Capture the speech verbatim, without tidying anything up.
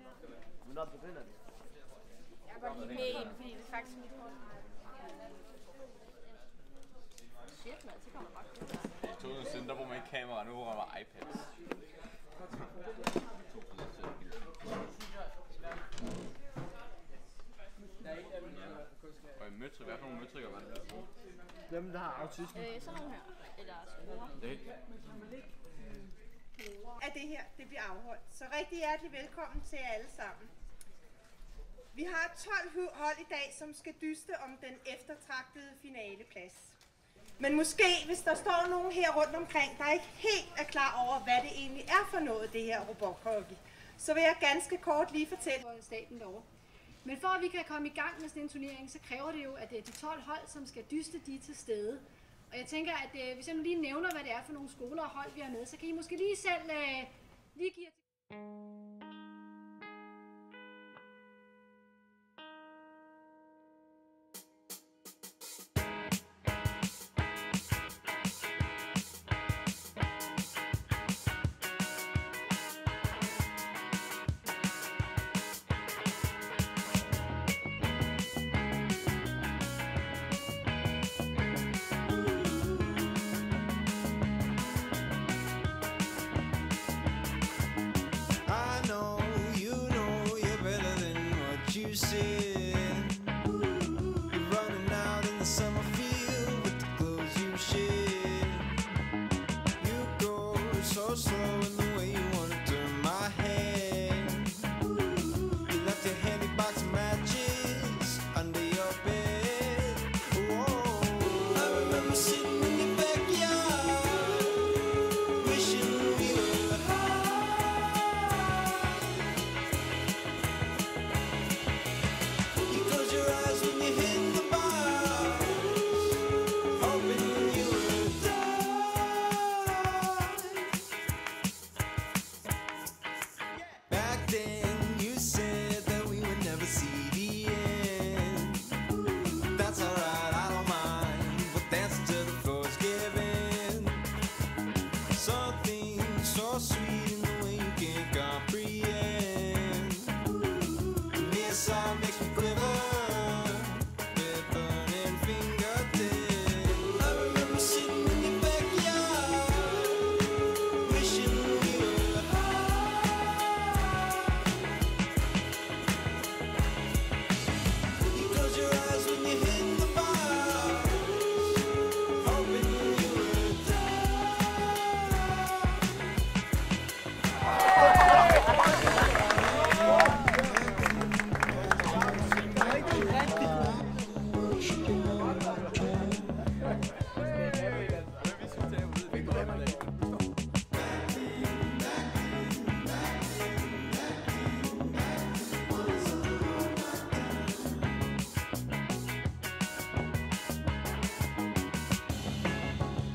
Hvornår begynder det? Jeg går lige med ind, fordi det er faktisk mit hold. Shit, mand, så kommer der bare kød. I to tusind siden, der bruger man ikke kamera, nu bruger man iPads. Og i møtrik, hvad for nogle møtrikker var det? Hvem der har autisme? Øh, sådan nogle her. Eller skruer. Det At det her det bliver afholdt. Så rigtig hjertelig velkommen til jer alle sammen. Vi har tolv hold i dag, som skal dyste om den eftertragtede finaleplads. Men måske, hvis der står nogen her rundt omkring, der ikke helt er klar over, hvad det egentlig er for noget, det her robothockey, så vil jeg ganske kort lige fortælle for staten derovre. Men for at vi kan komme i gang med sådan en turnering, så kræver det jo, at det er de tolv hold, som skal dyste, de til stede. Og jeg tænker, at øh, hvis jeg nu lige nævner, hvad det er for nogle skoler og hold, vi har med, så kan I måske lige selv øh, lige give jer til...